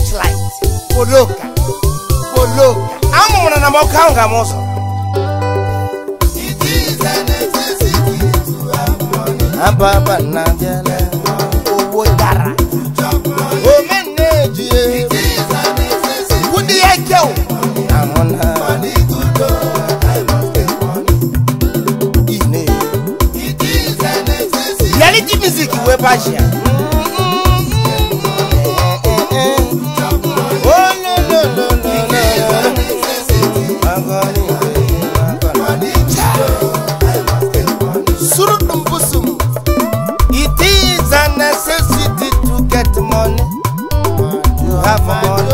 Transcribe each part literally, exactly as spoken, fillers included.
torchlight. Poloka. Poloka. I'm on a mokanga moso. It is a necessity to have money. Ababa Nangela. Oh, Dara. Oh, manage. It is a necessity. Would the echo? I'm on her. Money good, I must get money. It is a necessity. Reality music, we're passion. It is a necessity to get money, to have money.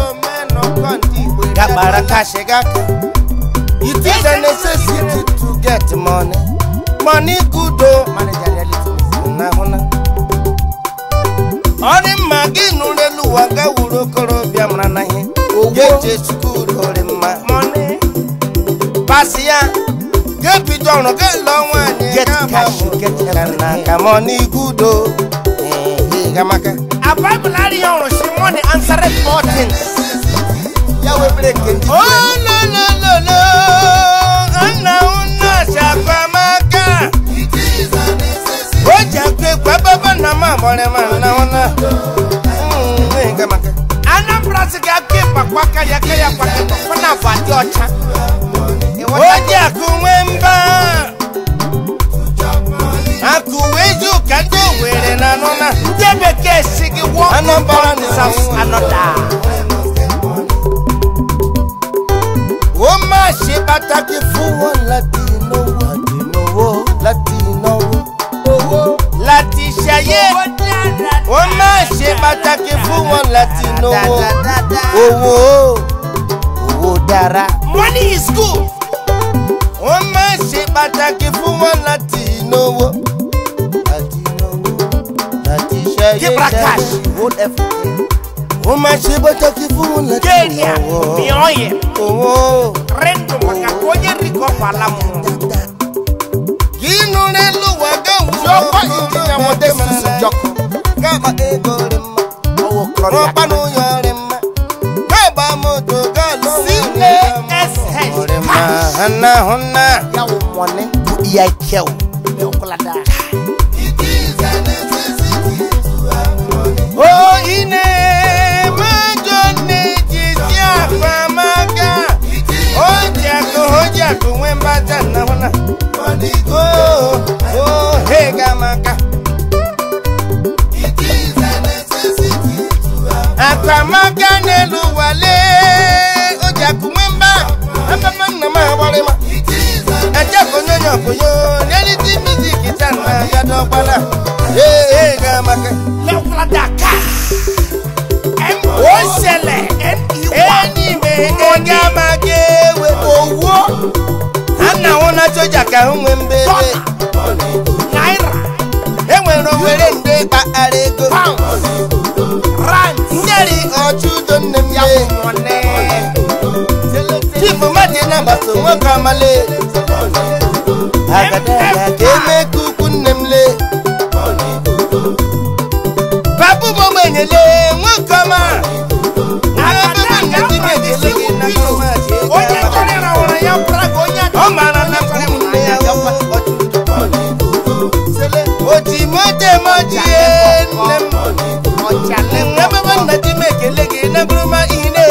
It is a necessity to get money. Money good oh. Ori magi nurelu waga wuro korobia mrana he. Owo school ori ma. Money. Pasia. Get me down, get long one. Get cash, get cash. Money good oh. Eh, gamaka. A Bible ari on she money answer four things. Ya we break it. Oh no no no no. Anna una shakamaka. It is a necessity. Oja kwe kwa baba na mama na na ona. Mm, gamaka. Ana brasika kepa kwa kaya kaya kwa kwa na fati ocha. Oja kuwemba. Akuweju kando were na nona. Debe kesigi wo. Anambara ni sas anoda. Oma she bataki fuwo Latino, Latino, Latino. Lati shaye. Oma she bataki fuwo Latino. Oh, oh, Dara. Money is good. Oma she bataki fuwo Latino. Give her cash. Hold everything. Oma she bataki fuwo Latino. Mioye. Oh. Rendo makakoye riko palamu. Gino nelu waga joko ikinya mode susu joko. Kaba ego rema. Owo klori. Ropa no yorema. Kaba moto galo. C A S H. Rema hana hona. Ya umone ku iya keu. Me okolada. It is a necessity to have money. Oh ine majone jisia pamaga. Oja ko oja ko wemba tana hona. Money good. Oh oh hey gamaka. It is a necessity to have money. Akamaka nelu wale oja ko wemba. Apapa na ma wale ma. It is a Aja ko nyonyo ko yo. Neli ti music tana ya do bala. Hey hey gamaka. Le wala daka. Em o sele en iwa. Eni me gamake we owo. Ana wona choja ka hunwe mbele. Naira. Enwere were nde ka arego. Rand. Nderi ochudo nnem ya money. Tifu mati na baso nwoka male. Agada ya keme kuku nnemle. Babu momenyele nwoka ma. Agada ya keme kuku nnemle. Oye kore na wona ya prago onya. Omana na kore munne ya gafa. Oti mote moji nem. Ochale ngaba na time kelege na gruma ine.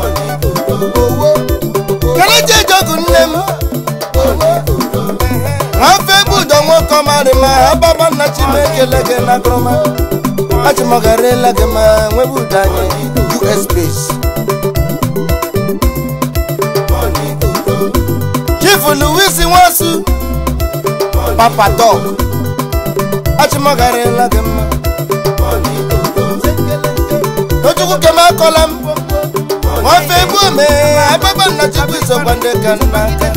Keleje jogun nem. Afe budo nwoko mari ma ababa na time kelege na gruma. Achi mogare lage ma nwe budanye U S base. Chief Louis Nwasu Papa Dog. Achi mogare lage ma. Ojuku kema kolam. Wafe bu me ababa na chibu so bande kan banka.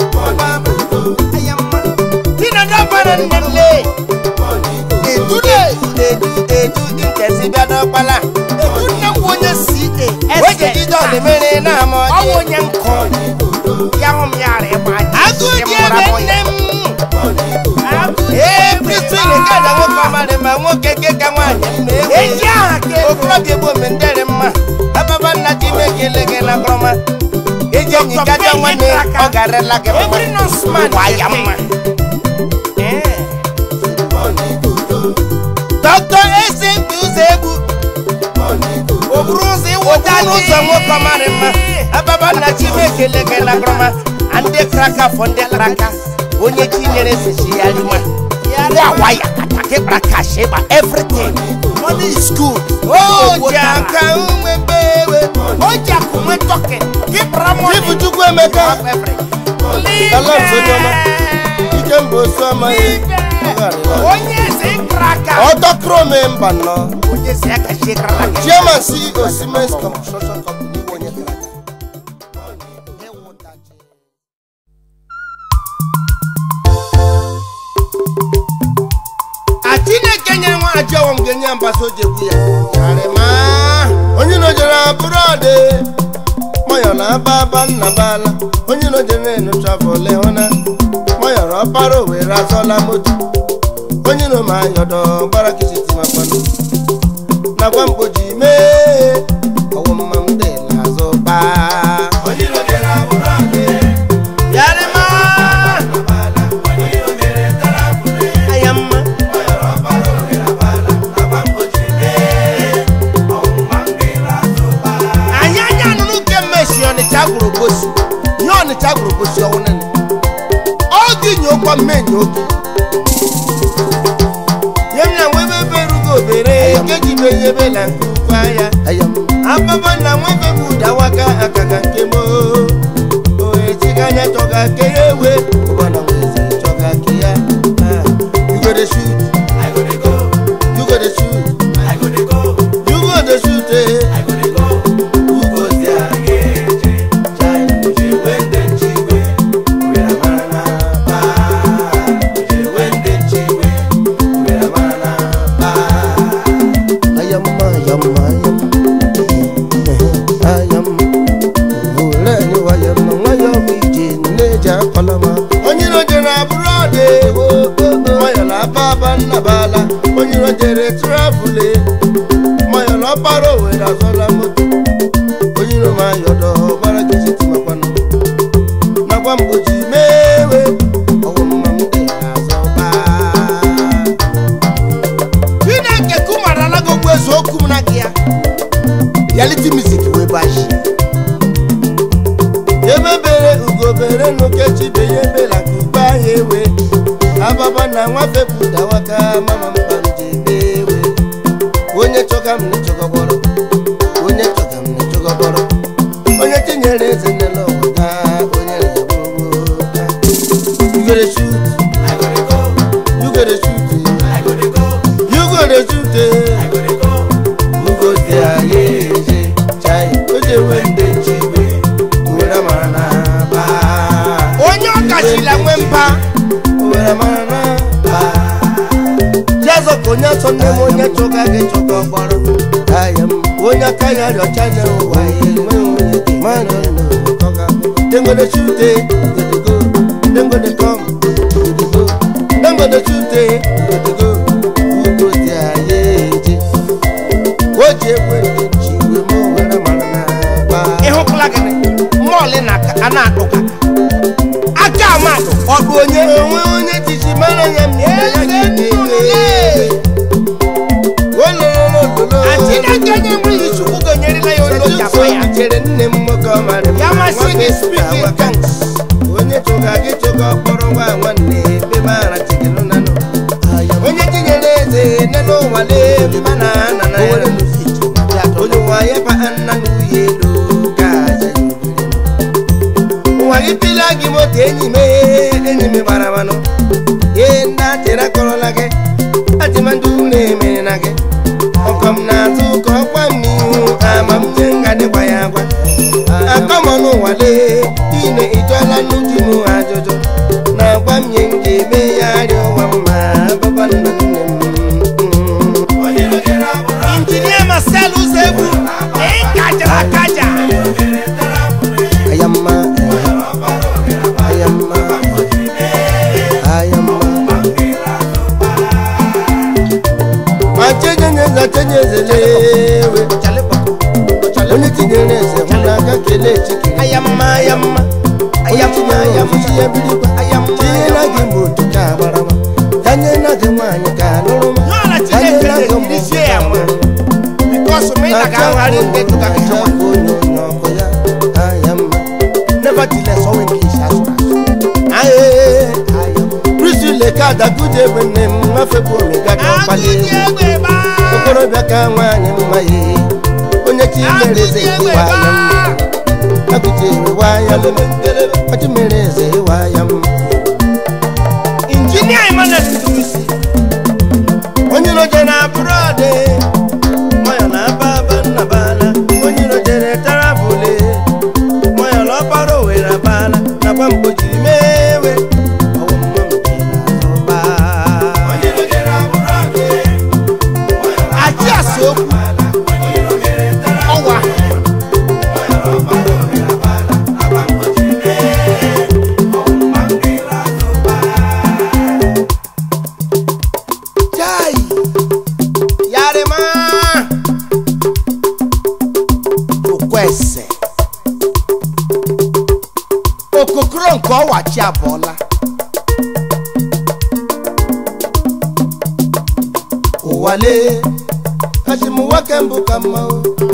Tina da para nelle. Today they do they do intesi bia do pala. Edu na wonya C A. Weje di do le mere na mo. Owonya nko. Ya hom yare ba. Agu je benem. Eh, Kristo ile kada wo kama le ma wo keke ka nwanye. Eja ke. Okro bi bo mendere ma. Ababa ekele gị na grọma eji enyi gaja nwanne ọ garela gị mma gwa ya mma Doctor Eze Nduze Egwu oburu ụzọ ịwụta n'ụzọ nwoke mara mma ababa na Chimekele gị na grọma ndị kraka fọ ndị kraka onye Chinyere si ya rima wa wa ya kata ke kraka sheba everything money is good oh janka umbewe oh jaku mwe toke ke bramo ifu chukwu emeka ala sonyoma ike mbo so ma e onye si kraka otokro member no onye si aka she kraka chairman C E O Siemens Construction Company onye kraka Ajawam genya mbaso jebuya arema onye no jera brode moyo na baba na bala onye no jere no travel leona moyo ro paro we rasola moto onye no ma yodo bara kisiti mapano na gwamboji me owo mamde na zo ba onye no jera brode yarema Chagrubosi yon chagrubosi onene ogi nyokwa menyoki yemna webe berugo bere keji beyebe la kufaya ayam ababa na webe buda waka akaka kemo o echiganya toga keyewe obana wezi toga kiya you go to shoot I go to go you go to shoot I go to go you go to shoot eh I go to go who goes there onye no jere brode moyo la baba na bala onye no jere travel moyo la paro we da sola moto onye no ma yodo bara kisiti mapano na gwamboji mewe owo mamde na soba ina ke kumara la go gwezo okum na kia reality music we bashi yebebere ugobere no kechi beyebe la kuba yewe ababa na nwafe buda waka mama mbanje bewe onye choka mne choka boro onye choka mne choka boro onye Chinyere zenelo waka onye yabobo you go to shoot I go to go you go to shoot I go to go you go to shoot I go to go who go there yeje chai oje wende chiwe wera mana ba onye okachila nwempa wera mana ba jazo konya sonne onye choka ge choka gboro ayam onye kaya ro chane wa ye onye mana no toka dem go to shoot go to go dem go to come go to go dem go to shoot go to go who go there yeje oje wende chiwe mo wera mana ba eho plagane mole na ana adoka aka amado odu onye onwe onye tiji mara ya mi ya gidi wolo wolo atina ganye mu isuku ganyeri la yo lo ya faya jere nne mmoko mara ya masigi speaking tongues onye toga gi toga kporo wa nwanne be mara tigelo nano onye Chinyere eze nano wale mana na na onye wa ya pa anna yelo wagipila gimote enyi me enyi me baramano yenda tera kololage atimandu ne menage okom na tu ko kwami amam nyenga de bayagwa akomono wale ine itola nujimu ajojo na kwam nyenge me yari wamma baban nne Engineer Marcel Uzebu e kaja kaja ayamma Chinyere eze muna chikiri ayamma ayamma ayamma ayamma ya birikwa ayamma tinye na gị moto ka agbarama danye na gị nwaanyị ka alụrụma N'ala danye Chineke na gị na-eri sie ya nwa because me na ga ngari nke tuka ka hawa onye onye ọkụ ya ayamma nevertheless o nke isha asụrụ aye prisile ka adaguje ebe nne m mafebu omega ka ọkpali egwu okorobịa ka nwaanyị mma ye onye chi mere eze iwa ya mma akụchi iwa ya mma ọchị mere eze iwa ya mma injinia Emmanuel Ndubuisi onye roje na brode moya na baba na bala onye roje na tarabule moya lo paro we na bala na kwa mboji mewe owo mma mbi na soba onye roje na brode aji asokwu ọwa chai yarima okwese okokoro nke ọwachi abụọla ụwale ajimuwa kembu kama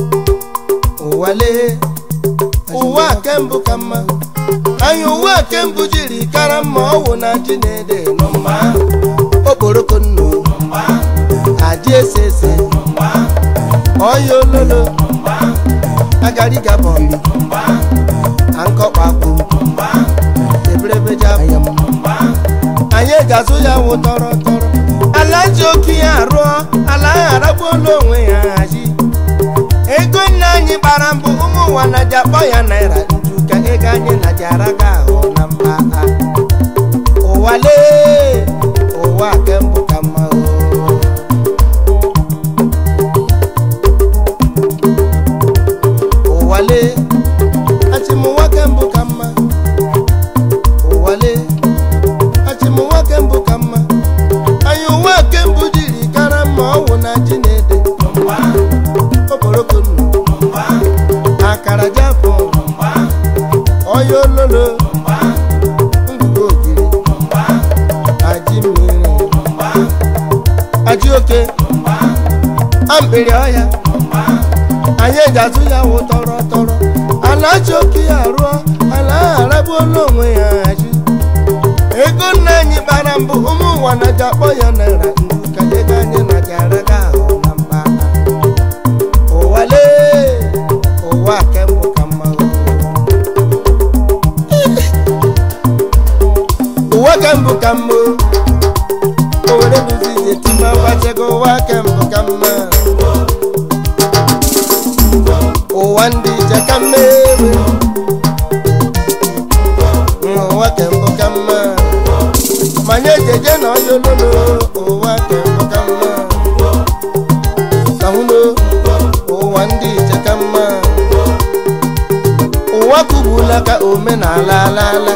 ụwale ụwa kembu kama anyị ụwa kembu jiri kara mma ọwụ na ji na-ede n'ọma okporoko nnu aji ese ese ọya ololo agariga bọmbi ankọkpakpu eberebeja ayam anyị ga-azụ ya wụ tọrọ tọrọ ala ji oke ya arụọ ala ahụ aragbuola onwe ya hazi ego nna anyị gbara mbụ ụmụ ụwa na ji akpọ ya naira nju ka ego anyị na ji araga ahụ na mba ha ụwa lee ụwa kembụ ka mma ụwa lee achịmụwa kembụ ka mma ụwa lee achịmụwa kembụ ka mma anyị ụwa kembụ jiri kara mma ọwụ na ji na-ede okporoko nnu akara japụ ọya ololo ngụgụ ogiri aji mmiri aji oke ambịrị ọhịa anyị eji azụ ya wụ tọrọ tọrọ ala ji oke ya rụọ ala ahụ aragbuola onwe ya hazi ego nna anyị gbara mbụ ụmụ ụwa na ji akpọ ya naira ndu ka ego anyị na ji araga ahụ na mba ụwa lee ụwa kembụ ka mma ụwa kembụ ka mma o were duzizi etima gbachego ụwa kembụ ka mma ụwa ndị ije ka mma ewe ụwa kembụ ka mma manye jeje na ọya ololo ụwa kembụ ka mma kahụlo ụwa ndị ije ka mma ụwa kubula ka omenala alala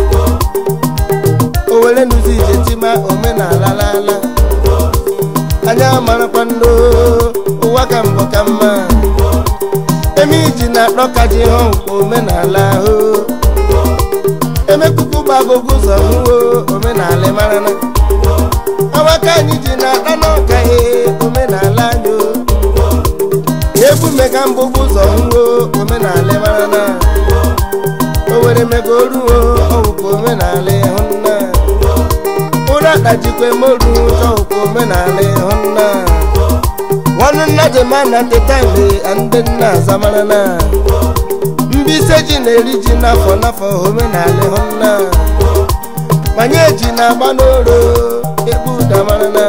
o were nduzi ije tima omenala alala anya marakwa ndo ụwa ka mbụ ka mma eme iji na akpọka ji hụ omenala ahụ emekuku gbagogo ụzọ hụo omenala marana awaka anyị ji na akpa n'ọka he omenala anyị egwu mega mbụbụ ụzọ hụo omenala marana o were mego ruo ọwụkwa omenala ịhụnna ụra dajikwa moru chọwụkwa omenala ịhụnna nwanne nna jemana tetambe ndị nna azamarana mbise ji na-eri ji n'afọ n'afọ omenala ịhụnna manye ji na-agba n'oro ekpe ụda marana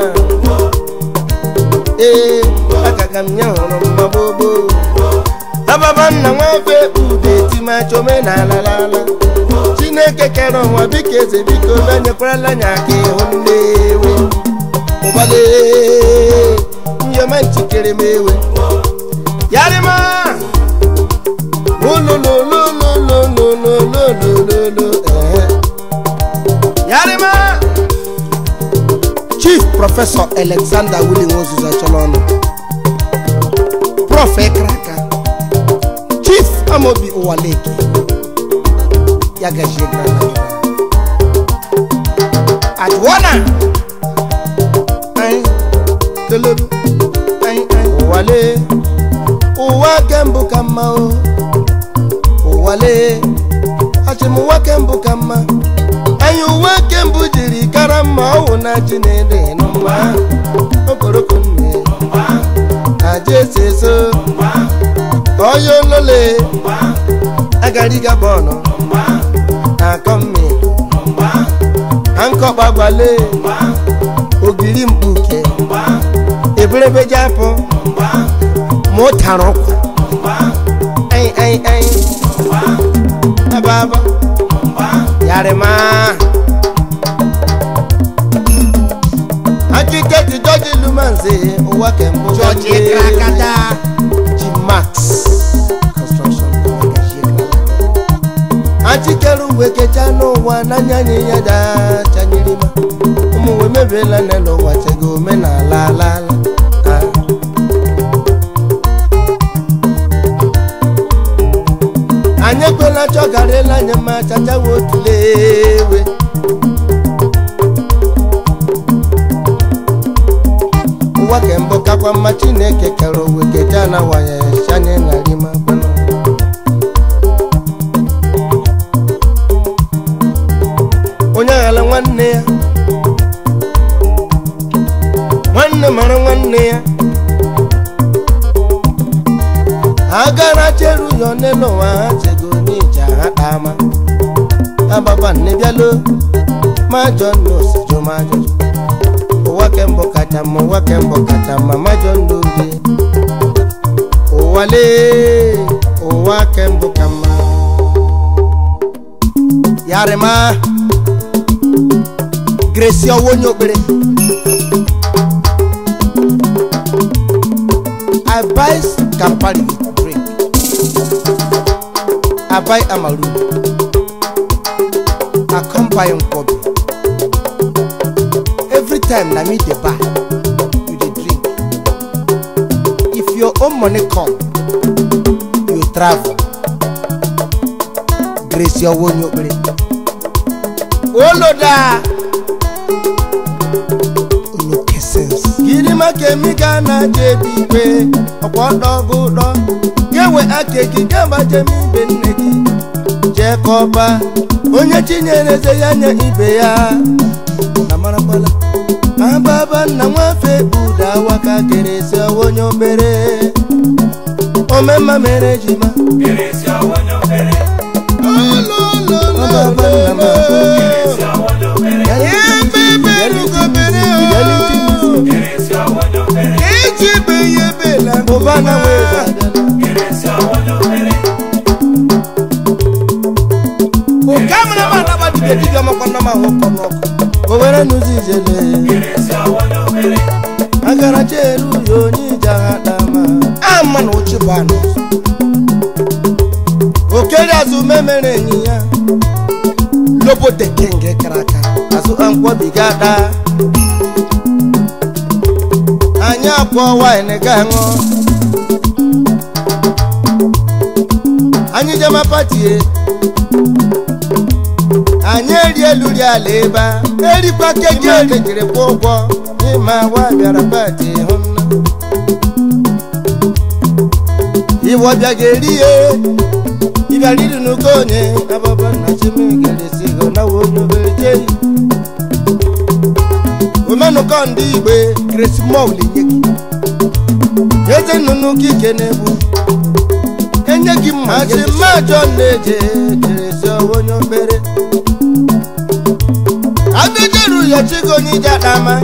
ee agaga m nye hụrụ mma gbogbo ababa nna nwafe ekpe ụda etimacha omenala lala chineke kere ụwa biko eze biko benyekwala anya aka ịhụ nnewe ụgbale nyoma nchikere m ewe yarima ololololololololololo yarima Chief Professor Alexander Willing Ozuzo Cholonu Prof Ekraka Chief Amobi Owaleki Yagashi Grana at Wana Ay Tulubu Ay Ay Owale Uwa Kembu Kama Owale Achimu wa Kembu Kama Ayu wa Kembu Jiri Karama Una Chinede Nomba Okorokune Aje Seso Oyo Lole Agariga Bono Akomi Anko Babale Ogiri Mbuke Ebrebe Japo Motaroko Ay ay ay Ababa Yarema Akiketi George Lumanze Owakembo George Krakata G-Max Construction Achikeru wekechano wananyanye yada chanyirima Umuwe mebela nelo wachego mena la la la Anye kwela chogarela nyama chacha wotulewe Uwakembo kakwa machineke kero wekechana wanye shanye na lima bano Onyala nwanne ya Nwanne mara nwanne ya Agara cheru yone no wa chego ni jahama Ababa nebialo Majo no sejo majo Owakembo katama Owakembo katama majo ndugi Owale Owakembo kama Yarema Gracie Owonyobere I buy Campari drink I buy Amaru I come buy Nkobi Every time I meet the bar you dey drink If your own money come you travel Gracie Owonyobere Oloda Girima kemika na jebi we Okwodo gudo Gewe akeki gamba jemi benegi Jekoba Onye chinyereze yanya ibe ya Namara kwala Ababa na mwafe buda waka Gracie Owonyobere Omema mere jima Gracie Owonyobere Ababa na mwafe Gracie Owonyobere Yebe lugo bere Gracie Owonyobere Ejibe yebe la Obana weza Gracie Owonyobere Okamna mana badike diga makona ma hokono Owere nuzijele Gracie Owonyobere Agara cheru yoni jahadama Amana uchibano Okere azu memere nyiya Lobo de kenge kraka Azu ankwa bigada Anya kwa wine gango Anyi jama patie Anya rie luri aleba Eri kwa keje kekere pogwo Ima wa biara pati honna Iwo biagerie Ibaliru nukonye Ababa na chimigere sigo na Owonyobere Omenu kondi igbe Gracie Mowli nyeki Eze nunu kike nebu Enyeki mmaji majo neje Gracie Owonyobere Adejeru ya chigo nija dama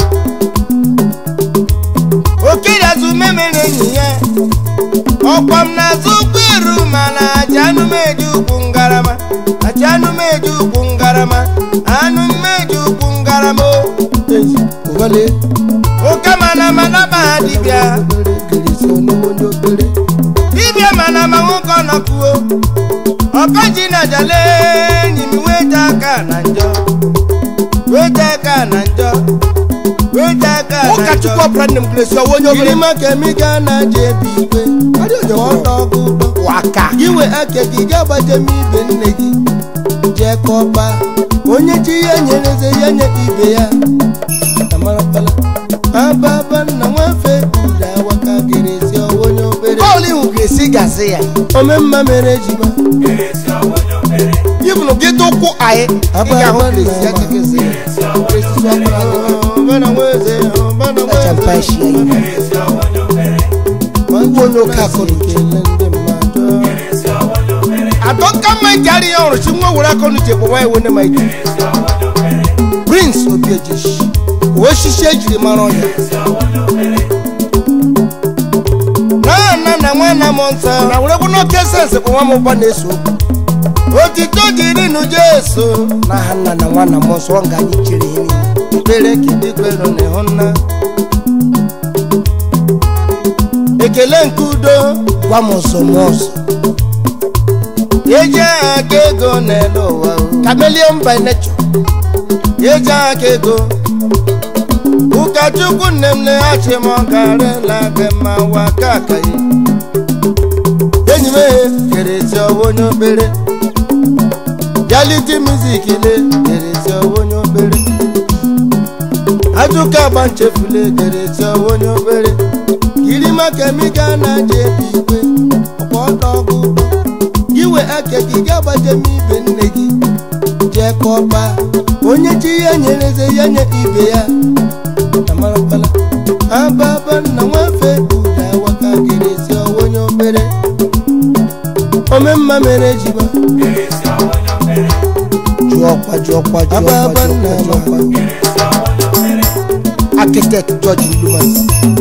Okiri azu memere nye Okwam na zukwiru mana Ajanu meju kungarama Ajanu meju kungarama Anu meju kungarama Owale Okamana mana ba dibia Gracie Owonyobere Dibia mana ma wonko na kuo Okaji na jale Nyimi weta ka na njo Weta ka na njo Weta ka Ukachukwu brandem Grace onye obere Iri maka mi ga na je bi igwe. Ọdọ ọgụdọ. waka Iwe ake gị ga-agbaje m ibe nne gị. Jee kọba. Onye chi ya nyereze ya nye ibe ya. Amarapala. Ababa na nwafe ụda waka gerezi onye obere. Paul ihu Grace gasị ya Ome mma mere jiba. ibunu gị tụkwụ anyị ị ga-ahụ Grace ya kekezi Grace swakwara Bana nweze. Bana nweze. champagne ya ugbo n'oke akọrọ adọka mma jari ya ọrụ chi nwa were akọrọ uche kpọwa iwe ne ma ike Prince Obiejishi wee shishi ejiri mara ọnya na na na nwana m nsọ na were bụ n'oke sense bụ nwa m ụba na-eso otito jiri nu Jesu na ha nna na nwana m nsọ nga anyị chere ihe Ikpere kidikwero na ịhụnna. ekele nke udo gwa m nsọ m ọzọ Eje aka ego n'elu ụwa. chameleon by nature Eje aka ego. Ukachukwu nne m leghachi m ọgarịla gị ma waka aka ya. Enyi m ehe kerezi ọwa onye obere. Reality music le kerezi ọwa onye obere. Ajụka agba nchefule kerezi ọwa onye obere. Iri maka emiga na je bi igwe. Ọkwa ọdọ ọgụ. Iwe ake gị ga-agbaje m ibe nne gị. Jee kọba. Onye chi ya nyereze ya nye ibe ya. Amarapala. Ababa na nwafe ụda waka gerezi onye obere. Ome mma mere jiba. jụọkwa jụọkwa jụọkwa Ababa nna jụọkwa nwa. architect George Lumas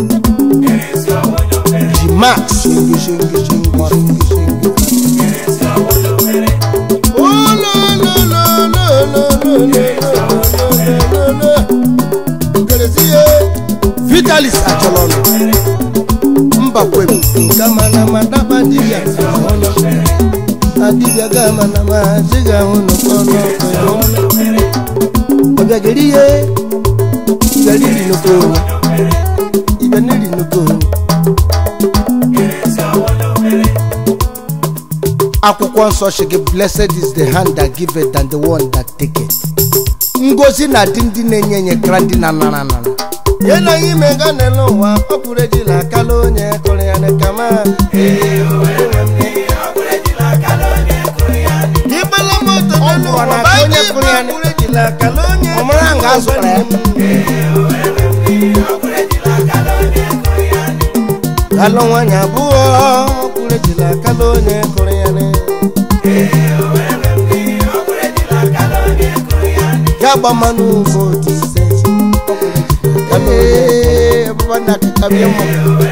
G Max shingi shingi shingi shingi shingi Oh lo lo lo lo lo lo lo lo. Gerezi ye. Vitalis Acholonu Mbakwe Kama na madaba dibia ono. Adibia kama na maziga ono kono kono. Obegeri ye Igalili no kono. Iganili no kono. akwụkwọ nsọ shige blessed is the hand that giveth than the one that taketh ngozi na dị ndị na-enye enye kra ndị na nara nara Yena ime ga n'elu ụwa ọ pụrụ ejila akala onye kụrụ ya n'ekama. Ibala moto n'elu ụwa na ba onye onye kụrụ ya pụrụ ejila akala onye. ọmụrụ ahụ ga-azụkara ya Kalụ nwanyị abụọ ọ pụrụ ejila akala onye kụrụ ya n'e. Ya gbamanụ votu ise. ee baba na kitabia mo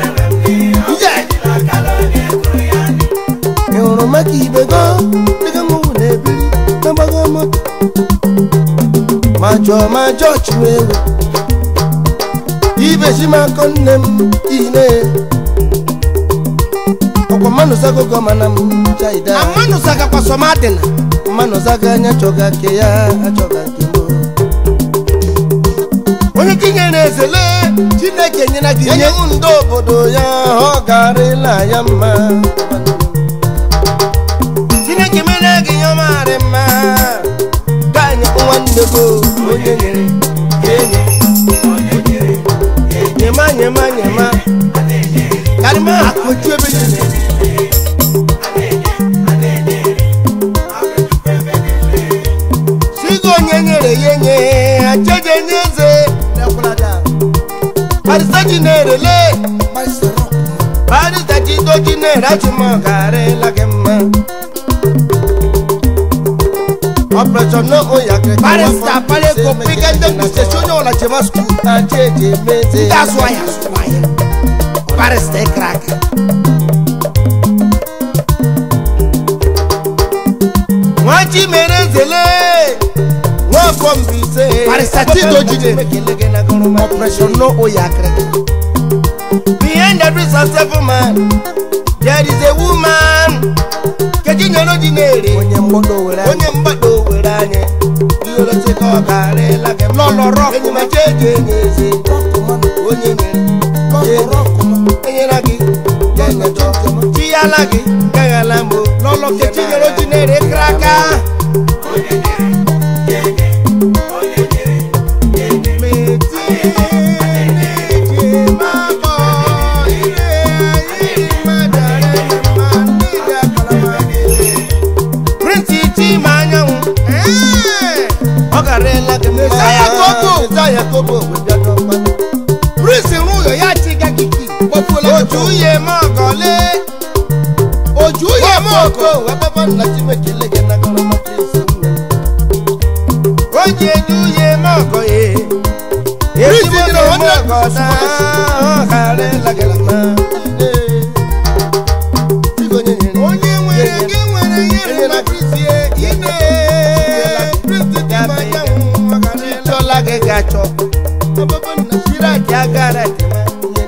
Ị hụrụ maka ibe go dịka mụnwụ na-ebiri n'agbago moto. Ma jọọ ma jọọ chiwe ewe. Ibe si m akọ nne m ine. Ọkwa mmanụ zagogo mana m chaida. amanu saka kwa somadina Mmanụ zaga anya chọga nke ya achọga nke m. onye kinyere ezele Chineke nyere gị Enye nye m ndị obodo ya ọ garịla ya mma. Chineke mere gị ya marị mma. Ka anyị nwanne go onye nyere ya enye. Nyema nyema nyema. Karịma akụju ebe niile sigo onye nyere ya enye. Acheje nye eze. Barista ji na-erele. Barista ji doji na-erachi m ọ garịla gị mma. Operation no oya keke. barista paleko pigende kusese onye ọla jema school Acheje meze. ndị azụ ahịa azụ ahịa barista ekraka Nwachi mere zele. Nwafọ Mbaise. Barista Chido Jide. Operation no oya kraka behind every successful man there is a woman. Keji nyere ji na-ere. onye mgbọdọ were Onye mgbado were anyị. Iyoloche ka ọ garịla gị mma. Lọlọ rock. Enyi ma cheje enye eze. Onye ala gị gaghala mbo lọlọ kechi nyere oji na-ere kraka Saya kobo webiano pale. Prince Ruyo ya chiga kiki. Oju ye mogole. Oju ye mogo. Wababa na chimekele gena gona ma Prince. Oje ju ye mogo ye. Prince no mogo sa. Kare la gelma. Onye nwere gị nwere ye na Prince ye. Ine. Prince ya ya chola ge gacho baba na shira ya gara tema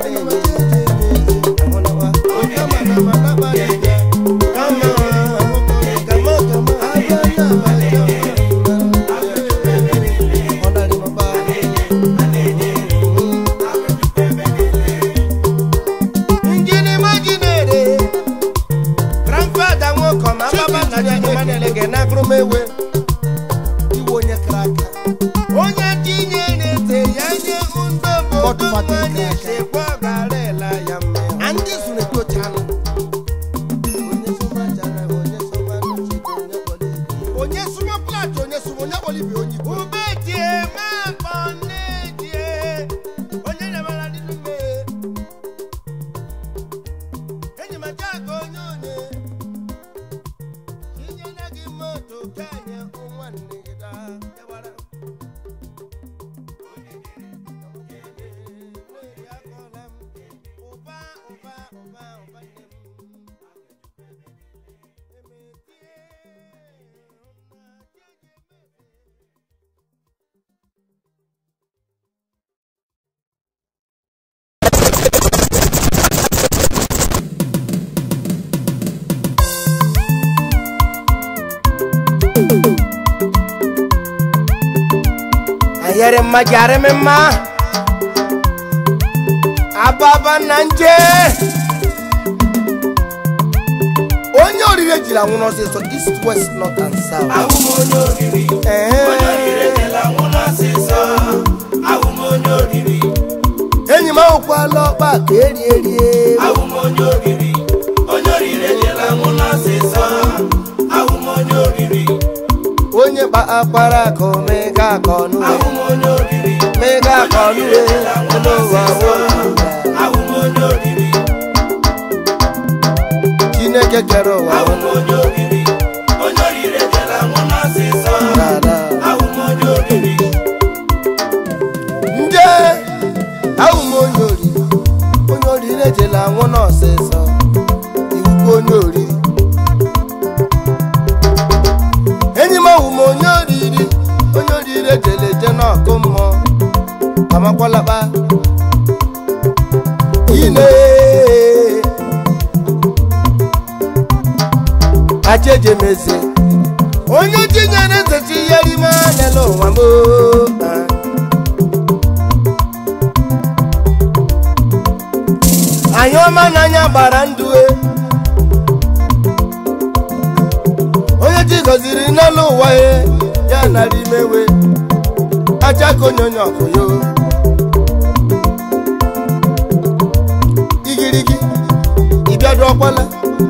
ngine majinere grandfather mo koma baba na ya emanele ge na grumewe iwo nye kraka onye tinye n'ete ya nye undobo onye shekwa garela ya mme Andi sune tochana onye suma jara onye suma no chiko onye boli onye suma plat onye suma onye boli bi onye ubetie ma bonedie onye na mara di nume enyi ma jago onye onye tinye na gi moto kanya onwanne gida ya wara ayere majare memma ababa nanje onye orire jira nwuno se so east west north and south awumo onye oriri eh onye orire jela nwuno se so awumo onye oriri enyi ma okwa lo pa keri eri awumo onye oriri onye orire jela nwuno se so awumo onye oriri onye ba akpara ko mega konu awumo onye oriri mega konu no wa wo awumo onye oriri Chineke kero wa awumo onye oriri onye orire jela nwuno se so awumo onye oriri nje awumo onye oriri onye oriri jela nwuno se so iwu onye oriri enyi ma awumo onye oriri onye oriri jele je na okummo amakwalaba ine ajeje meze onye tinye n'ete chi yeri ma nelo wambo anyoma nanya gbara ndue onye ji goziri n'elu ụwa ye ya nara imewe aja ka onye onye ọkụ yo igirigi ịbịadu ọkwala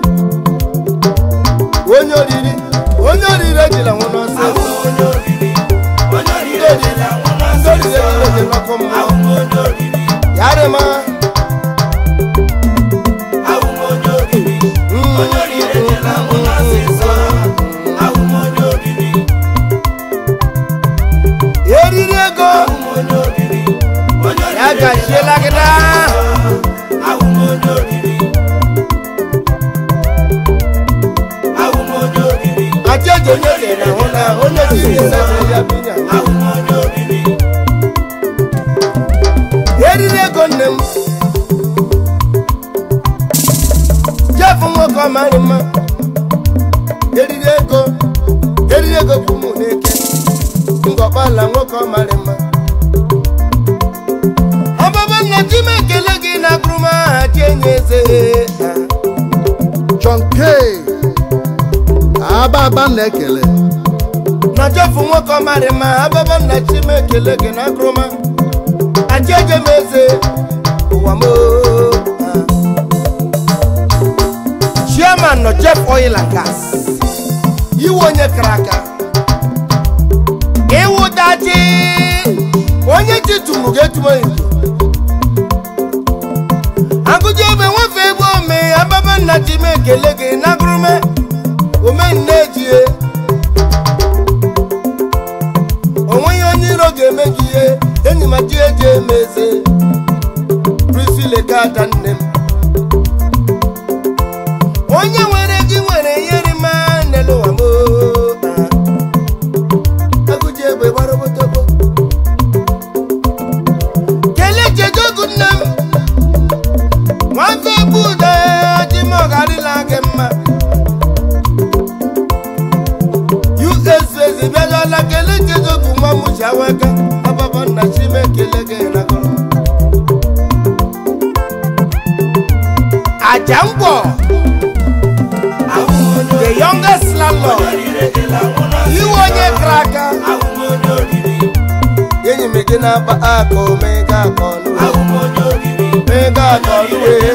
onye oriri onye oriri ejila nwụ n'ọsọ awumo onye oriri onye orire jela nwuno ndị se oriri so ejila n'ọkụ mmụọ awumo onye oriri yarịma awumo onye oriri onye orire jela nwuno se so awumo onye oriri eriri ego awumo onye oriri onye orire ya gachiela gị na awumo onye oriri awumo onye oriri ajeje onye jere ahụ na onye ji ise ya binya awumo onye oriri eriri ego nne m jefu nwoke ọmarị mma eriri ego eriri ego bụ ụmụ n'eke ngọkpala nwoke ọmarị mma ọbaba nna chi m ekele gị na gruma ha chi enye eze Ababa na-ekele na Jefu nwoke ọmarị ma Ababa nna Chimekele gị na Groma Ajeje meze ụwa mo Chairman no Jeff Oil and Gas iwu onye kraka iwu daji onye titumu ga-etumo Igbo agụje ebe nwefe ebe ome Ababa nna Chimekele gị na Groma ome nnejie onwe onye iro ga-eme gị ihe enyi ma ji eji emeze prisile gata nne m onye nwere gị nwere yeri ma n'elu ụwa mo agụji egbe gbara obotobo kelee jejogu nne m nwafe buda ji m ọgarịla gị mma usezi bịajala kelee jejogu nwa m ji awaka Ababa nna Chimekele gị na Groma Ajangbo the youngest landlord iwu onye kraka enyi m gị na-akpa akọ mega akọlụ mega akọlụ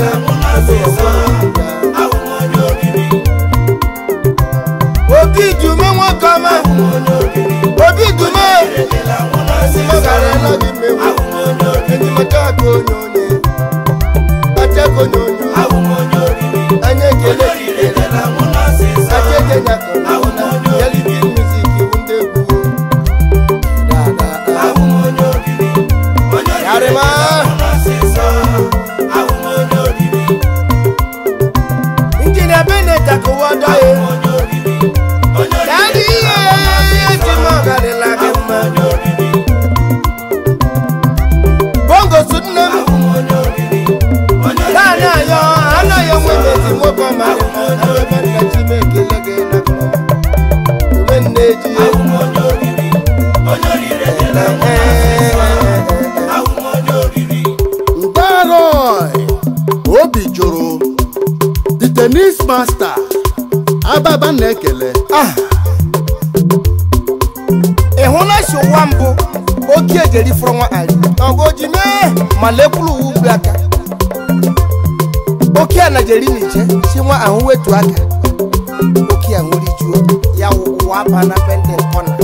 obi dume nwoke ọma obi dume ọgarala gị mmewu enyi m aka aka onye onye achaka onye onye anya ekele Ajeje nyakọrọ Yelibi music iwu ndị egwu Yarima Injinia Bennett akụwọdọ ya Dari ihe eji m ọgarịla gị mma Bongo su nne m naanị ayọ anaghị onwe mezi nwoke ọmarị Ababa nna Chimekele gị na Groma ome nneji Mbaroy obi jụrụ the tennis master Ababa na-ekele ị hụla si ụwa mbụ oke ejeri fọrọ nwa ari ọgọji mee ma lekwuru ubi aka oke a najeri n'iche si nwa ahụ wetu aka oke a nwere ijuo ya ụwa aba na pending corner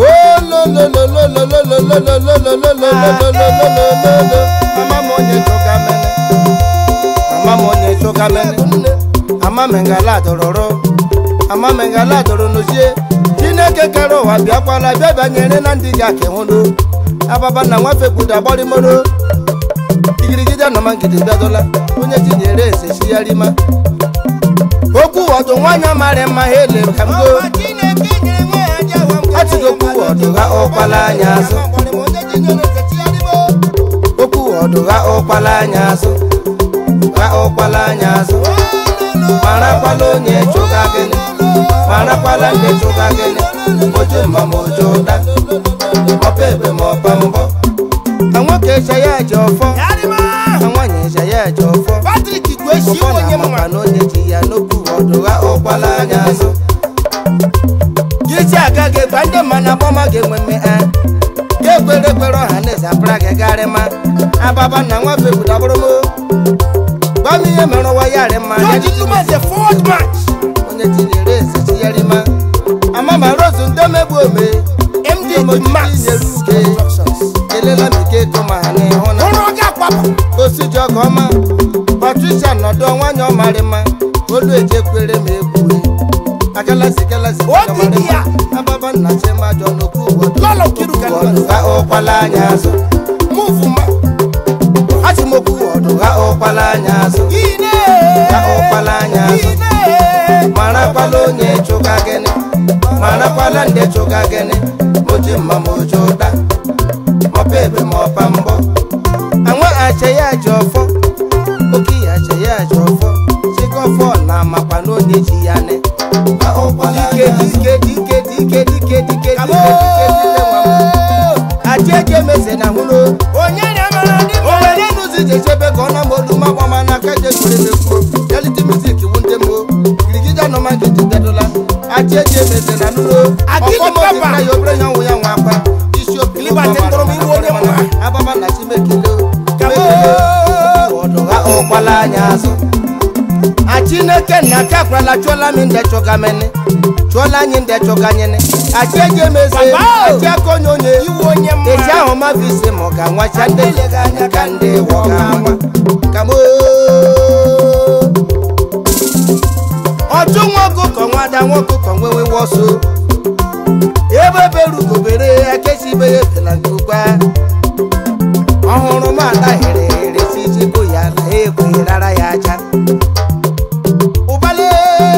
mama m onye chọga mene mama m onye chọga mene ama mengala dororo ama mengala doro n'ozie Chineke kere ụwa bịakwala bịa banyere na ndị ga kehụnụ Ababa na nwafe gbuda gbarimoro igirigide na mangide bịadola onye tinyere ese shiyarima okwu ọdụ nwanyị mara mma ha ele ka mgo atụgokwu ọdụ ha ọkwala anya azụ okwu ọdụ ha ọkwala anya azụ ha ọkwala anya azụ marakwala onye chụga gịnị marakwala ndị chụga gịnị mojo ma mojo da ọpa ebe ma ọpa mbọ ka nwoke eche ya eje ọfọ ka nwaanyị eche ya eje ọfọ ọfọ na amaka na onye ji ya n'okwu ọdụ ha ọkwala anya azụ gịchi aga gị gba ndị mma na agbama ga-enwe mme a ga-ekwere ekwere ọha na eze apụra gị garịma Ababa na nwafe budabụrụ m gwa m ihe mere ụwa ya rị mma onye tinyere eze chiyarima amama Rose ndị megbu ome M D nyere uke elela m ike ego ma ha n'ihu na osiji ọgọ ọma Patricia nọdụ nwanyị ọmarị mma olu ejekwere m egwu agalasi galasi Ababa nna Chimajọ n'okwu ọdụ ha ọkwala anya azụ mụfụma achịmokwu ọdụ ha ọkwala anya azụ ha ọkwala anya azụ marakwala onye chụga gịnị marakwala ndị chụga gịnị moji mma mojo da mọpa ebe ma ọpa mbọ anwa ache ya ji ọfọ oke ya ache ya ji ọfọ chịkọ ọfọ na amakwa na onye ji ya ne dike dike dike dike dike dike dike ajeje meze na hụlo onye na-amara ndị onye n'ụzọ ije chebe ka ọ na molu ma gbama n'aka je kwere mekwu reality music wu ndị mo girigide anọma gidi dadola ajeje meze na nulo Akili na yobre nyanwu ya nwa akwa isi obi Liba te ndoro mi wo ne mwa. ababa na chimekele Kamo. odo ga okwala anya azu achineke na kakwala chola mi nde choga mene chola nyi nde choga nyene ajeje meze Baba. ajakonyonye Iwo nye mwa. eji ahụ ma vise mo ga nwa chande lega anya ka ndị wo ga nwa kamo ọjọ́ wọn kò kàn wọn adá wọn kò kàn wéwé wọ́sọ. ebe beru gobere akẹ́sí bẹ́yẹ fẹ̀lá gbogbo. ọ̀húnrún máa dá hèrè hèrè sí jí bóyá èèkó rárá ya já. ụbalẹ̀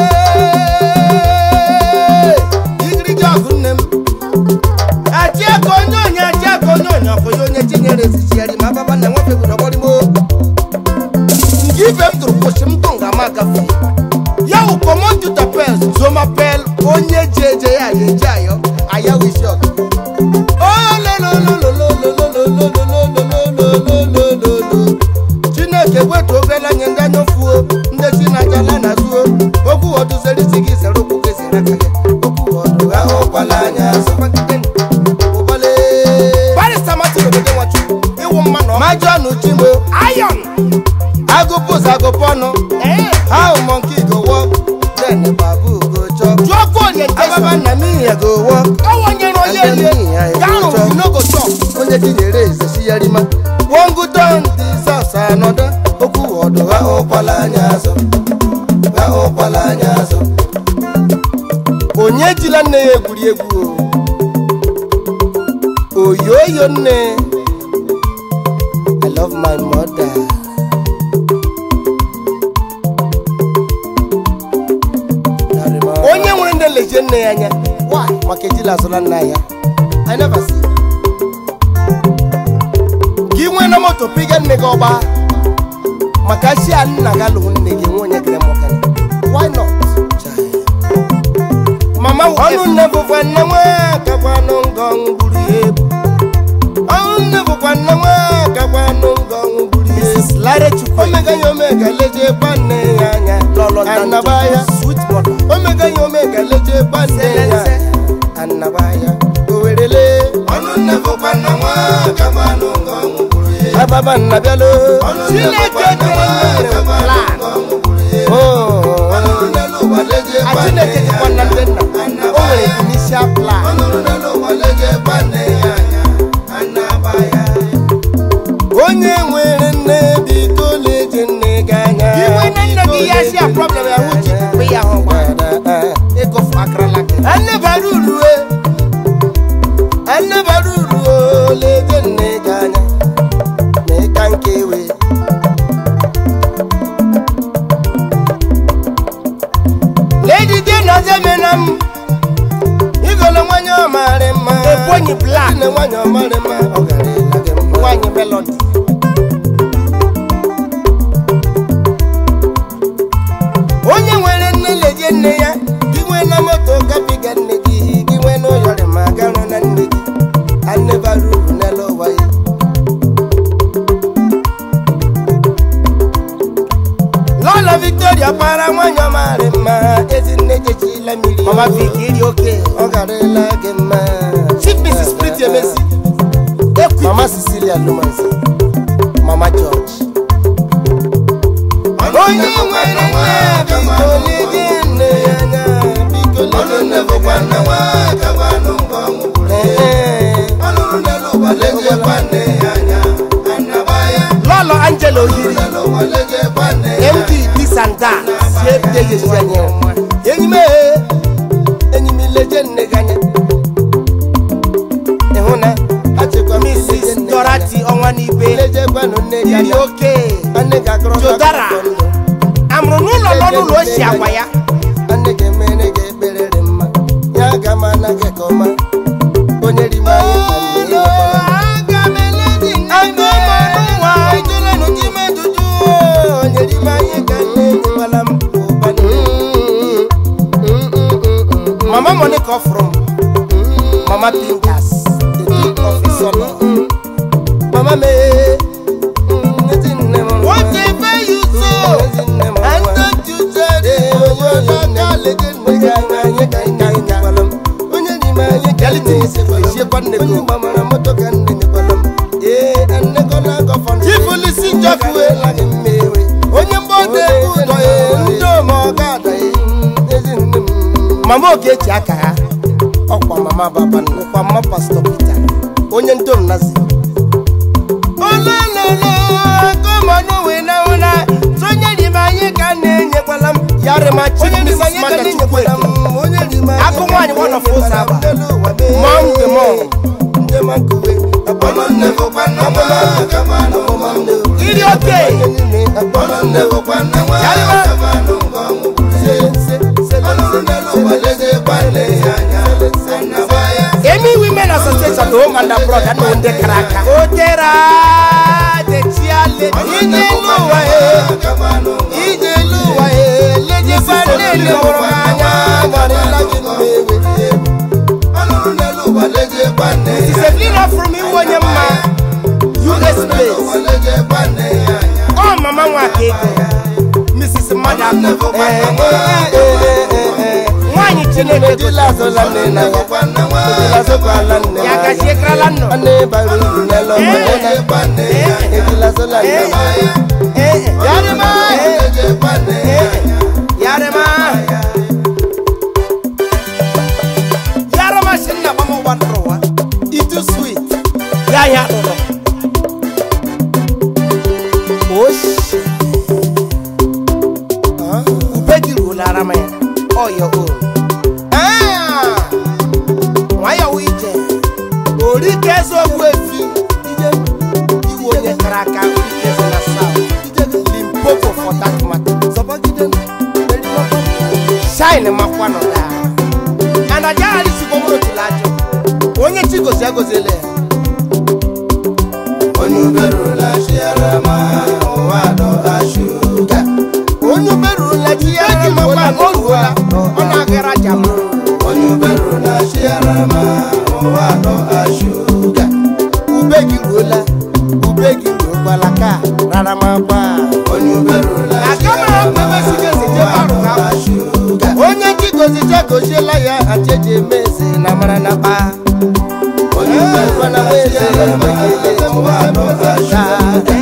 igirigi ọ̀gùn nne m. àti ẹ̀kọ́ nyọ̀nyẹ̀ àti ẹ̀kọ́ nyọ̀nyẹ̀ ọ̀kọ̀ yóò nyẹ tinyere esisi ẹ̀rí ma bàbá nà wọ́n fẹ́ gbọdọ̀ bọ́rí mọ́. ngí fẹ́ m tụrụ kwụsị m tụ nga m agafe. Yawu comment tu t'appelles? Je m'appelle Onye Jeje ya yeje ayo aya we shot. Oh lo lo lo lo lo lo lo lo lo lo lo lo lo lo lo. Chineke wetu ogela nyenda nyofuo nde sina jala na zuo. Oku odu seri sigi sero ku kesi na kage. Oku odu ga okwala nya so pakiten. Obale. Bari samati lo bede wachu. Ewo mma no. Majo nu chimbo. Iron. Agopo zagopono. Eh. How monkey go walk, then the babu go chop. Joko ye Ababa jesu. na me I go walk, Owo nye no and ye then ye. me I go Garu chop. you no go chop. Onye ti dey raise si yarima. One good turn this house another. Oku odo ga okwala anya so. Ga okwala anya so. Onye jila nne ya egwuri egwu o. Oyoyo nne. I love my mother. Onye nwere ndị leje nne ya anya. Why? Maka ejila azụla nna ya. I never see. Gị nwee na moto piga nne gị ọgba. Maka si a nna gị alụghị nne gị nwe onye gịrị mụka. Why not? Mama ọnụ nne bụkwa nne nwe kakwa nụ ngọ gburu ya ebu. Ọnụ nne bụkwa nne nwe kakwa nụ ngọ gburu ya ebu. Lare chukwu. Omega ya omega leje gba nne ya anya. Lolo Anaba ya. sweet mother. Omega ya omega leje gba nne ya anaba ya. Owerele ọnụ nne bụkwa nna nwa kakwa nụ ngọ gburu ya. Ababa nna bịalo. Chineke dị plan. Chineke dịkwa na ndị nna. O nwere initial plan. Onye nwere nne biko leje nne gị anya. Iwe na nne gị ya si a problem ya hụ ji bụ ya hụ gwa. Ego akrala gị. Anne bara uru e. Anne bara uru o leje nne gị anya. Na ịka nke ewe. Lady Jane Zemenam. Igolo nwanyị ọmarị mma. Ebonyi black. Nne nwanyị ọmarị mma. Ọ gara ịla gị mma. Nwanyị melody. Onye nwere nne leje nne ya. Gị nwee na moto gabiga nne gị. Gị nwee n'ụyọrị ma garụ na nne gị. Anne bara uru n'elu ụwa ya. Lola Victoria para nwanyị ọmarị mma. Ezi nne jechila mmiri. Mama Vicky iri oke. Ọ gara ịla gị mma. Chief Missus Pretty Emesi. Ekwi. Mama Cecilia Lumanzi. Mama George. Onye nwere nne biko leje nne ya anya. Biko leje nne bụkwa nne nwa kakwa nụ ngọ gburu ya. Leje kwa nne ya anya. Anaba ya. Lolo Angelo Oyiri. Leje kwa nne ya. M D Disanda. Sie de yesi anye. Enyi m enyi m leje nne gị anya. Ịhụ na achịkwa m leje Missus nne gị anya. Dorothy Onwanibe. Leje kwanụ nne gị Iri anya. oke. Nne gị akọrọ Jodara. akụkọ ndụ. Amụrụ n'ụlọ n'ọnụụlọ o si agwa ya. Nne gị emere gị ekpere dị mma. Ya aga m ana gị ka ọma. Onye ri m anyị ka nne ya ọbara. Aga m eledi nne m nwa. Ejere nụ ji meduju. Onye ri m anyị ka nne enyekwala m ụbana. Mama Monica from Mama Pingas. The Duke of Isono. Mama me. Ezi nne m nwa. Whatever you sow, Ezi nne m nwa. and don't you say Ee, onye onye nne. Leje nne gị anya anyị ka nne reality ṣe kwan ne ko mamara moto kan ne kwala eh anne ko na go fon tifulisi njọkue la ni mewe onye mgbọdọ ụdọ ndo ma ọ ga-ada ezinne mama Ogechi aka ha ọkwa mama baba ọkwa mama Pastor Peter onye ndom nazi olololo kọmọnụ wee na ụna sonye dị ma anyị ka na-enyekwala m yarị ma chi onye Missus misanye ka Maka ni Chukwu nyekwala Eke onye di ma Agụ nwaanyị one of us aba mom the mom nde makuwe Ọmọ nne bụkwa nne nwa kama n'ụmụ nne. iri oke Ọmọ nne bụkwa nne nwa kama n'ụmụ nne. Ọlụrụ n'elu ụwa lezekwa nne ya anya. Nnaba ya. Emi Women Association home and abroad and on the karaka otera de chiale ije luwa e ije luwa e leje fanele moranya marila gimewe Ọlụrụ n'elu ụwa lezekwa nne ya. Discipline from you when you ma U S Ụwa place lezekwa nne ya anya. oh mama wa keke Missus Madam Nne bụkwa nne nwa nwanyị Chineke dila so la ne na ya bụkwa nne nwa dila so kwa la ne ya ga shekrala no ane baru ne lo mo na lezekwa nne ya anya. dila so la ne eh yare ma Lezekwa nne ya anya. yare ma yare ma shinna ba mo wadrowa itu sweet ya ya do osh ah ubegi ulara ma oh your own ah why are we je ori keso wefi ije iwo ne kraka ori keso na south ije Limpopo for that matter sabagide beri no shine makwano da ana jari si bomro tulajo onye chigozi agozele Onuberula shirama wado ashuga. onye beru la ji ya ma wa olula ona gara jamu Onuberula shirama wado ashuga. ubegi rola ubegi rola ka rara ma ba Onuberula akama bebe sike se je baru ka ashuga. onye chigozi jagozela ya ajeje meze na mara na ba Onuberula shirama wado ashuga.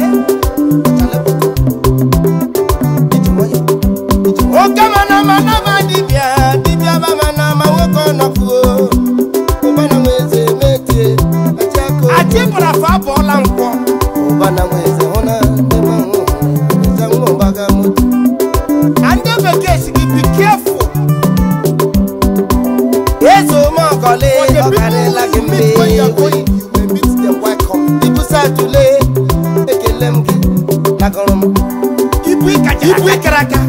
oke mana mana ma dibia dibia ba mana ma woko no kuo bana mweze metie achako ati bra fa bola nko bana mweze ona ne mangu zangu baga mutu ande beke sigi be careful yeso mo kole okare la gimbe when you are going you may meet them welcome ibusa tule ekelem ki nakorum ibu ikaja ibu ikaraka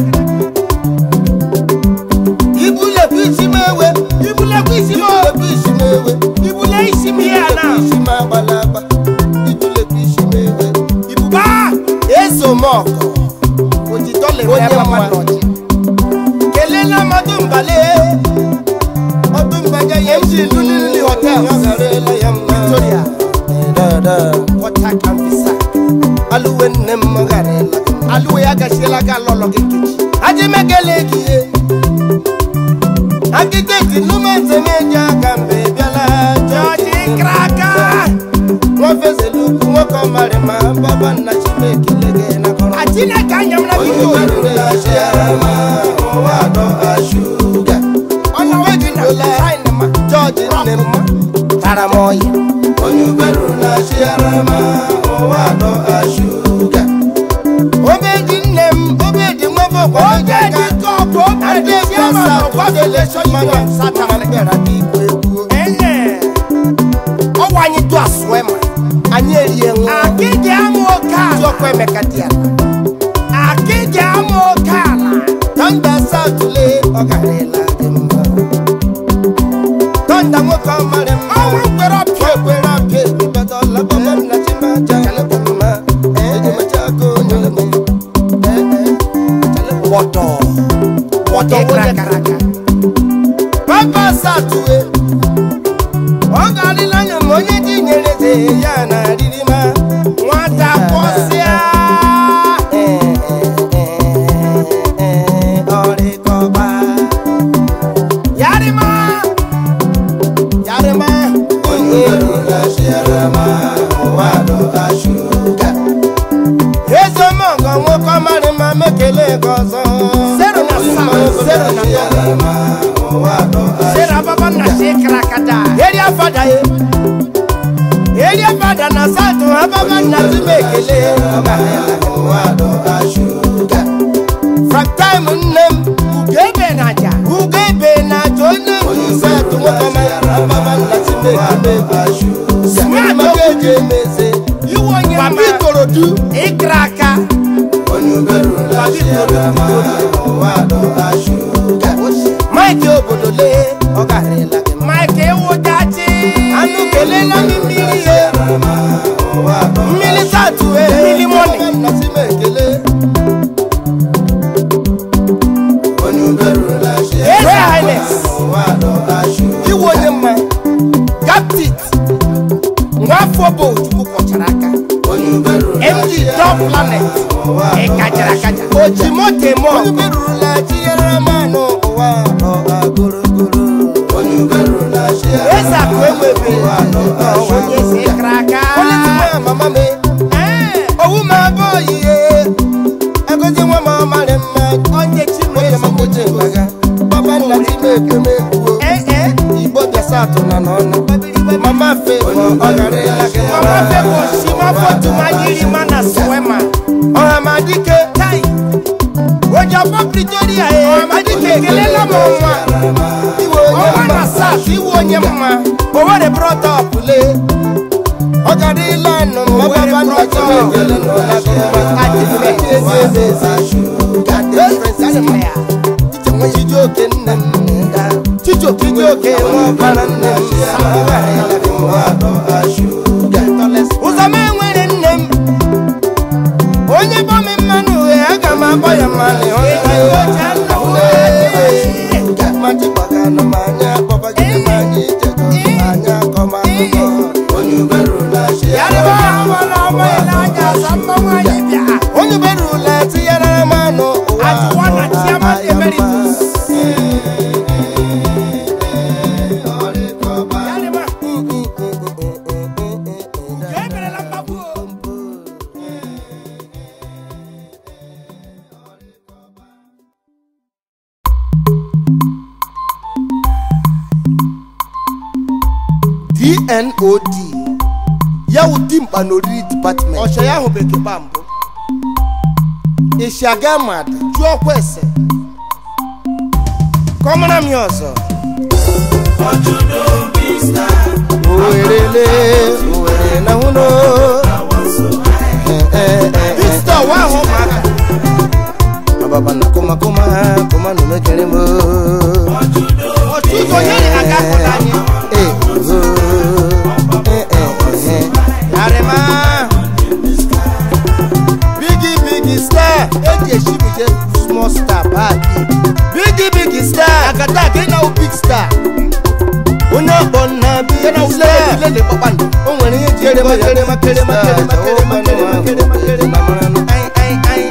ibule bichi mewe ibu le ku isi mo ibule bichi mewe ibu le isi mi ana bichi ma balaba ibule bichi mewe ibu ba yeso mo ko oji dole Onye we mama mma. noji kelela madum bale odum baja yemji lulili hotel okare la yamma Victoria da da water can visa aluwe ne magare la alu ya ga shela ga lolo kekeji aje megele kiye architect nume temeja kambe biala George kraka wọ́n fẹsẹ̀ lukú wọ́n kọ́ marima bàbá nà chime kilege na kọ́rọ́. ajina ka nyamna bi yo Onuberula shirama wado ashuga. ona weji na sign ma George nne mma tara m ọyị. Onuberula shirama wado ashuga. Obeji nne m obeji nwebe ọkwa oge di ko ko Ade ade bi bi ama asa no kwa election election manya man sata malekera di ikwu egwu. eh o wanyi do aswe ma Anyị erie nwa. akije amu okala Ọkwa Emeka di ala. akije amu okala Tọ́ndà Sáàtúlé ọ̀gàrẹ́lá dị mma. Tọ́ndà nwoke ọmarị mma. ọwụ gbere ọpịa Ekwere apịa ebibata ọla bọbọ nna Chimaja kalịpụ mma. Eji mecha aka onye ọmụ. wodo wodo onye karaka Papa Sáàtúlé ọ̀gàrẹ́lá anya ma onye ji nyere eze ya na riri ma. nwata kwọsịa Ọrịkọba. yarima Yarịma Sera baba na shekra kada. Area fada ye. Area fada na sato baba na zimekele. From time nnem ugebe na ja. Ugebe na jone sato baba baba na zimekele. Smart makeje meze. You want your baby torodu ikraka. Mike obodole ogarela Mike wodachi anu kelela mimiliye milita tuwe mili money nasimekele His Highness iwo nyema captain ngwafobo chukwu kocharaka M D Top Planet ekajara kaja ojimote mo onyuberula chiyara mano wa agoro goro onyuberula chiyara esa kwemebe onye se kraka onituma mama me eh owu ma boye agozi nwa mama le ma onye chimote makoche baga baba na chimeke meku eh eh igbo biasato na nono mama fe ogare la ke mama fe ko shima fotu majiri mana swema o madike tai oja pop Pretoria e madike kelela mama iwo nyama sa iwo nyama o were brought up le ogare la no baba na chimeke no la ko ati fe sa shu got the princess ya chijoke nanda chijoke chijoke mo banana uzame nwere nnem onye bo me manu e aga ma boya mane o mati bagana manya baba je manye je anya koma onye beru la she yare ba wala ba la ja samba manye bia onye beru la ti yara mano ati wana ti ama emeritus D N O D ya udim panori department oshe ya ho beke bambo ishaga mad juo kwese komana mi ozo Ojudo Vista owerele owere na huno eh eh Vista wa ho maka baba na koma koma koma no mekere mo Ojudo otugo yele aga ko danye eh eh eh yarema biggie biggie star eje shibije small star bad biggie biggie star akata ke na big star ono bonna bi na ule le le papa o nwere ihe jere makere makere makere makere makere makere makere mamara ai ai ai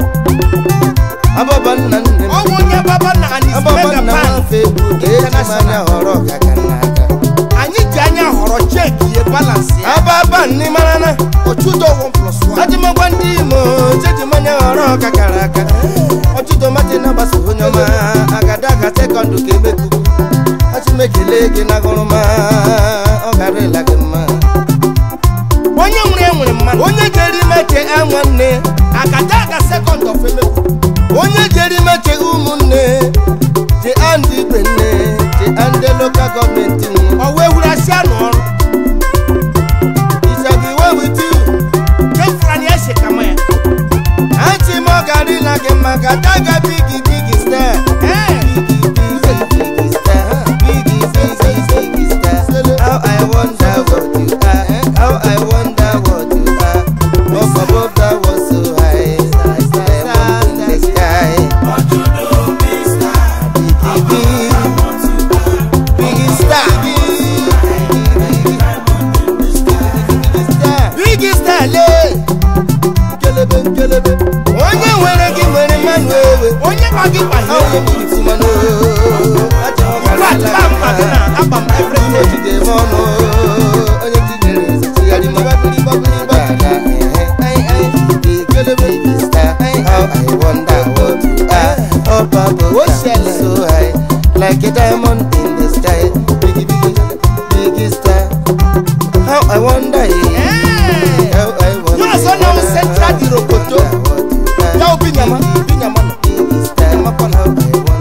ababa nna nne o wonye baba na ani mega pan international horo gaganaka anyị ji anya họrọ check ye balance ya ababa nni marana otudo one plus one ajimagwa ndị imo jeji manya horo gagaraka otudo mate na baso onyoma agada ga second ke meku achimekele gị na gụrụma ọ gara ịla gị mma onye nwere nwere mmanụ onye jeri meche nwanne akata aga second of emeku onye jeri meche ụmụnne je andị benne je andị local government o we wura si anu ọrụ isagi we with you kefura ni ese kama ya anti mo gara ịla gị mma gata ga bigi bigi star eh bigi star bigi bigi bigi star how I wonder what you are how I wonder what you are up above that was so high diamond in the sky Ojudo Vista bigi bigi star bigi star le kelebe kelebe onye nwere gị nwere mmanụ ewe I wonder. Eh. How I wonder. You are so now central di Rokoto. Ya obi nyama, obi nyama. Nyama kwa na.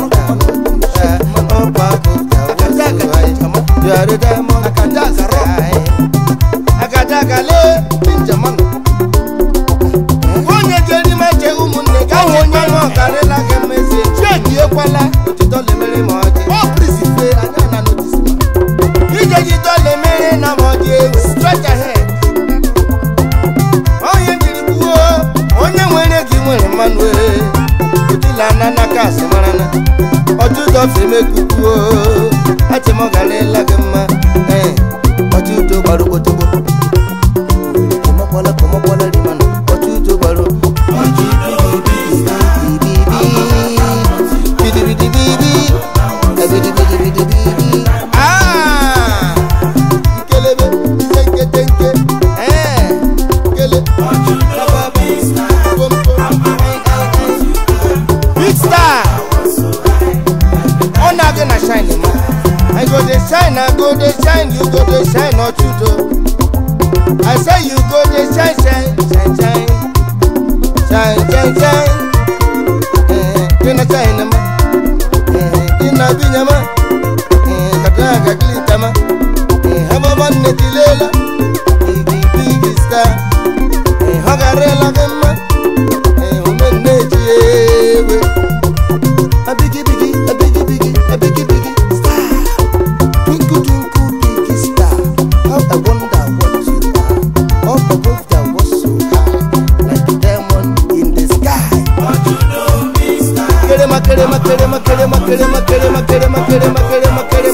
You are the diamond. Akadaga ro. Akadaga le pinjaman. Onye jeri meje umunne ga onye mo garela ke message. Check yekwala. Otito le mere mo ake. O prisife anya na notice ma. Ije jito le mere na mo je straight ahead. Onye jiri kuo, onye nwere gi nwere manu e. Otila na na kasi marana. Otuto fe mekukuo. Ati mo garela ke ma. Eh. Otuto baru kotobo. Komo bola komo bola limana. Otuto baru. Ah, kelebe, tenke tenke, eh, kele. Big star. Oh, now gonna shine, man. I go to shine, I go to shine, you go to shine, not you do. I say you go to shine, shine, shine, shine, shine, shine, shine. Eh, gonna shine, man. Eh, gonna be your man. Eh, kadaga glitter, man. Eh, have a one netilela. Big, big star. Eh, hagarela, man. Eh, woman, netilewe. A biggie, biggie, a biggie, biggie, a biggie, biggie star. Twinkle, twinkle, biggie star. How I wonder what you are. Up above that was so high, like a diamond in the sky. Kerema, kerema, kerema, kerema, kerema, kerema, kerema, kerema, kerema, kerema.